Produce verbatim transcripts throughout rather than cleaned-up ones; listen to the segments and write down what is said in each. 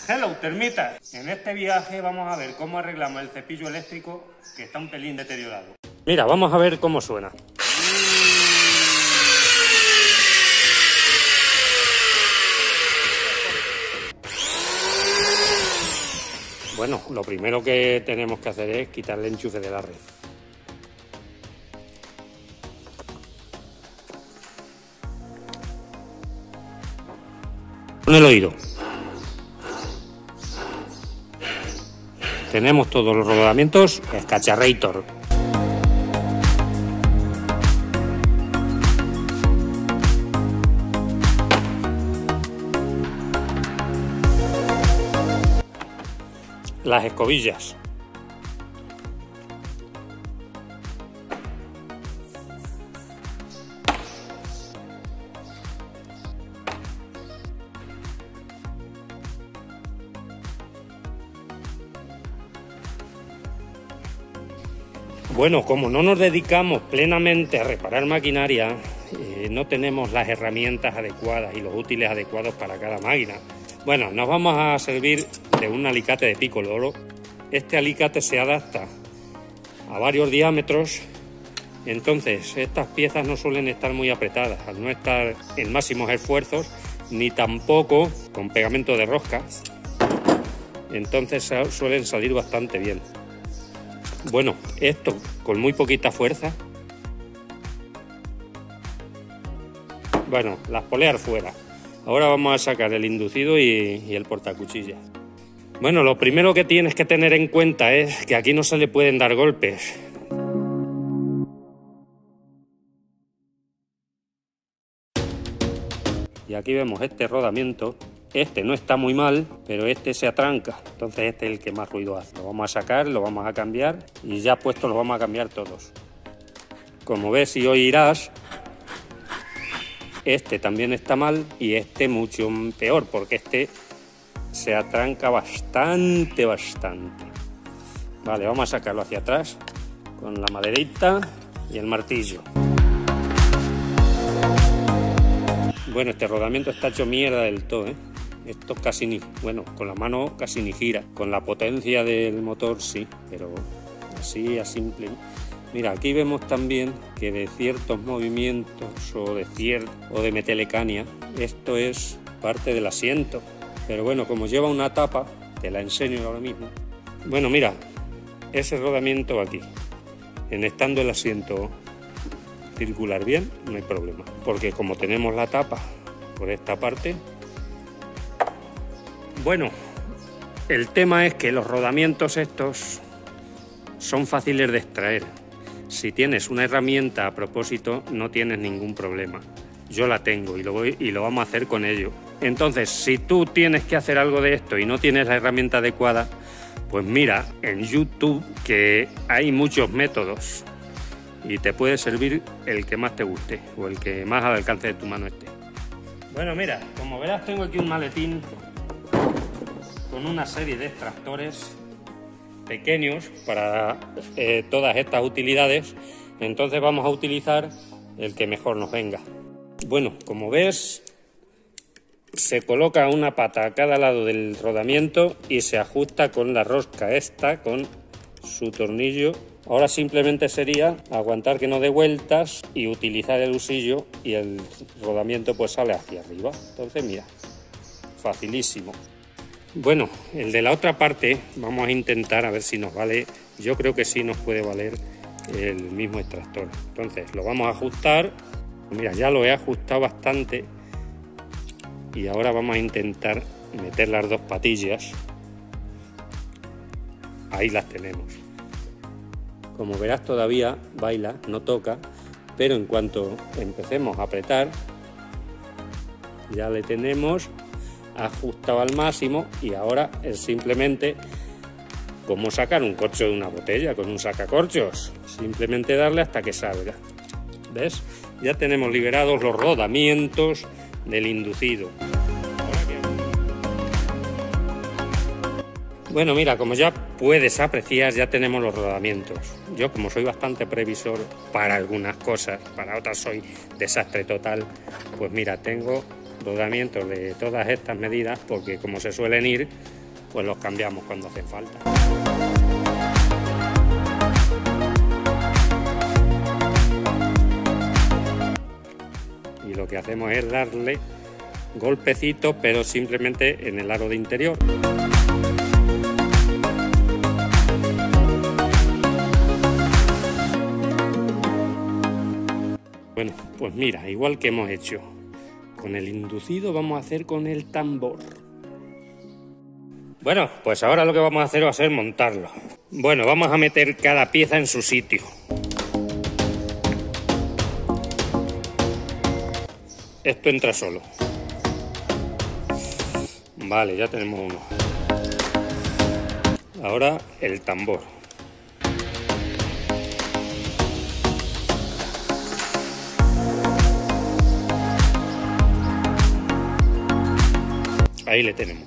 Hello, termitas. En este viaje vamos a ver cómo arreglamos el cepillo eléctrico que está un pelín deteriorado. Mira, vamos a ver cómo suena. Bueno, lo primero que tenemos que hacer es quitar el enchufe de la red. Con el oído. Tenemos todos los rodamientos Scacharrator. Las escobillas. Bueno, como no nos dedicamos plenamente a reparar maquinaria, eh, no tenemos las herramientas adecuadas y los útiles adecuados para cada máquina. Bueno, nos vamos a servir de un alicate de pico loro. Este alicate se adapta a varios diámetros, entonces estas piezas no suelen estar muy apretadas, al no estar en máximos esfuerzos, ni tampoco con pegamento de rosca, entonces suelen salir bastante bien. Bueno, esto con muy poquita fuerza. Bueno, las poleas fuera. Ahora vamos a sacar el inducido y, y el portacuchillas. Bueno, lo primero que tienes que tener en cuenta es que aquí no se le pueden dar golpes. Y aquí vemos este rodamiento. Este no está muy mal, pero este se atranca. Entonces este es el que más ruido hace. Lo vamos a sacar, lo vamos a cambiar y ya puesto lo vamos a cambiar todos. Como ves y oirás, este también está mal y este mucho peor, porque este se atranca bastante, bastante. Vale, vamos a sacarlo hacia atrás con la maderita y el martillo. Bueno, este rodamiento está hecho mierda del todo, ¿eh? Esto casi ni, bueno, con la mano casi ni gira. Con la potencia del motor sí, pero así a simple. Mira, aquí vemos también que de ciertos movimientos o de cier o de metelecania, esto es parte del asiento. Pero bueno, como lleva una tapa, te la enseño ahora mismo. Bueno, mira, ese rodamiento aquí, en estando el asiento circular bien, no hay problema. Porque como tenemos la tapa por esta parte. Bueno, el tema es que los rodamientos estos son fáciles de extraer. Si tienes una herramienta a propósito, no tienes ningún problema. Yo la tengo y lo, voy, y lo vamos a hacer con ello. Entonces, si tú tienes que hacer algo de esto y no tienes la herramienta adecuada, pues mira en YouTube que hay muchos métodos y te puede servir el que más te guste o el que más al alcance de tu mano esté. Bueno, mira, como verás tengo aquí un maletín con una serie de extractores pequeños para eh, todas estas utilidades. Entonces vamos a utilizar el que mejor nos venga. Bueno, como ves, se coloca una pata a cada lado del rodamiento y se ajusta con la rosca esta, con su tornillo. Ahora simplemente sería aguantar que no dé vueltas y utilizar el husillo y el rodamiento pues sale hacia arriba. Entonces mira, facilísimo. Bueno, el de la otra parte vamos a intentar a ver si nos vale. Yo creo que sí nos puede valer el mismo extractor. Entonces lo vamos a ajustar. Mira, ya lo he ajustado bastante y ahora vamos a intentar meter las dos patillas. Ahí las tenemos. Como verás todavía baila, no toca, pero en cuanto empecemos a apretar ya le tenemos ajustado al máximo y ahora es simplemente como sacar un corcho de una botella con un sacacorchos, simplemente darle hasta que salga. ¿Ves? Ya tenemos liberados los rodamientos del inducido. Bueno, mira, como ya puedes apreciar, ya tenemos los rodamientos. Yo, como soy bastante previsor para algunas cosas, para otras soy desastre total, pues mira, tengo rodamientos de todas estas medidas, porque como se suelen ir, pues los cambiamos cuando hace falta. Y lo que hacemos es darle golpecitos, pero simplemente en el aro de interior. Bueno, pues mira, igual que hemos hecho con el inducido, vamos a hacer con el tambor. Bueno, pues ahora lo que vamos a hacer va a ser montarlo. Bueno, vamos a meter cada pieza en su sitio. Esto entra solo. Vale, ya tenemos uno. Ahora el tambor. Ahí le tenemos.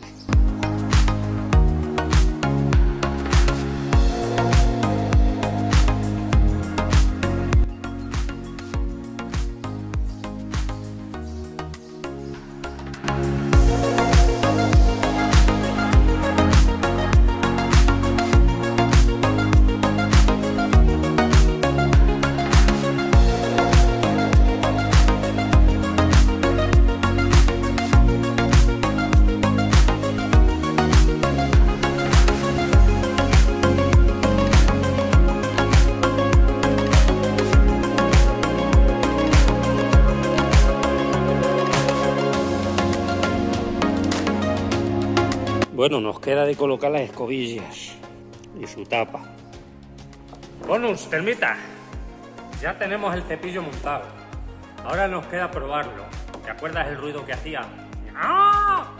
Bueno, nos queda de colocar las escobillas y su tapa. Bonus, termita. Ya tenemos el cepillo montado. Ahora nos queda probarlo. ¿Te acuerdas el ruido que hacía? ¡Ah!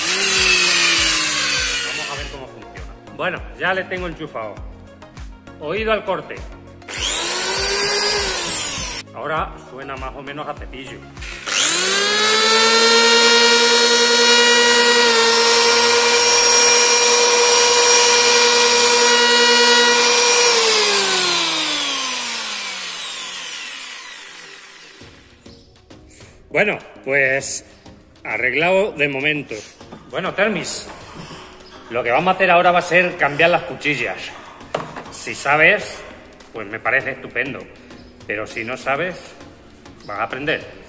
Vamos a ver cómo funciona. Bueno, ya le tengo enchufado. Oído al corte. Ahora suena más o menos a cepillo. Bueno, pues arreglado de momento. Bueno, Termis, lo que vamos a hacer ahora va a ser cambiar las cuchillas. Si sabes, pues me parece estupendo. Pero si no sabes, vas a aprender.